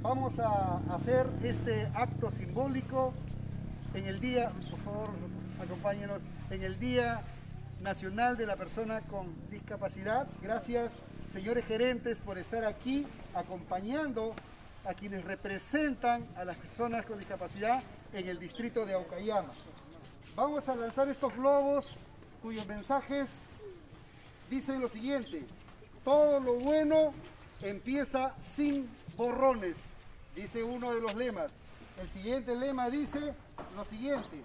Vamos a hacer este acto simbólico en el día, por favor, acompáñenos, en el Día Nacional de la Persona con Discapacidad. Gracias, señores gerentes, por estar aquí acompañando a quienes representan a las personas con discapacidad en el distrito de Aucayama. Vamos a lanzar estos globos cuyos mensajes dicen lo siguiente: todo lo bueno empieza sin borrones, dice uno de los lemas. El siguiente lema dice lo siguiente: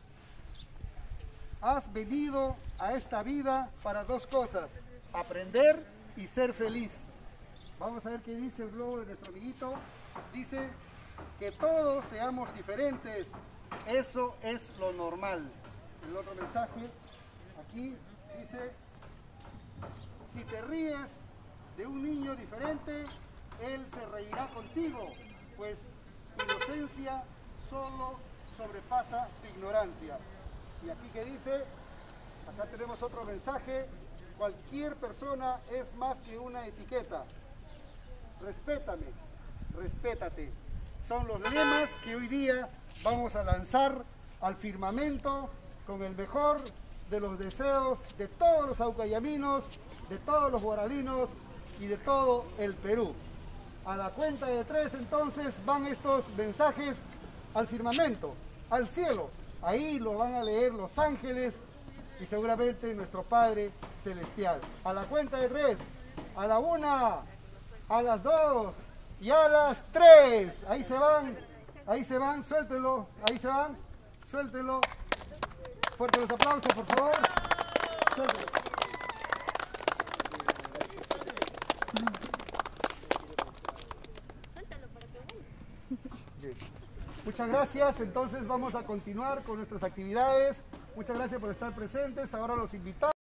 has venido a esta vida para dos cosas, aprender y ser feliz. Vamos a ver qué dice el globo de nuestro amiguito. Dice que todos seamos diferentes, eso es lo normal. El otro mensaje aquí dice: si te ríes de un niño diferente, él se reirá contigo, pues tu inocencia solo sobrepasa tu ignorancia. Y aquí que dice, acá tenemos otro mensaje: cualquier persona es más que una etiqueta. Respétame, respétate. Son los lemas que hoy día vamos a lanzar al firmamento con el mejor de los deseos de todos los aucayaminos, de todos los guaralinos y de todo el Perú. A la cuenta de 3 entonces van estos mensajes al firmamento, al cielo. Ahí lo van a leer los ángeles y seguramente nuestro Padre Celestial. A la cuenta de 3, a la 1, a las 2 y a las 3. Ahí se van, suéltenlo, ahí se van, suéltenlo. Fuerte los aplausos, por favor. Suéltenlo. Bien. Muchas gracias, entonces vamos a continuar con nuestras actividades. Muchas gracias por estar presentes. Ahora los invitamos.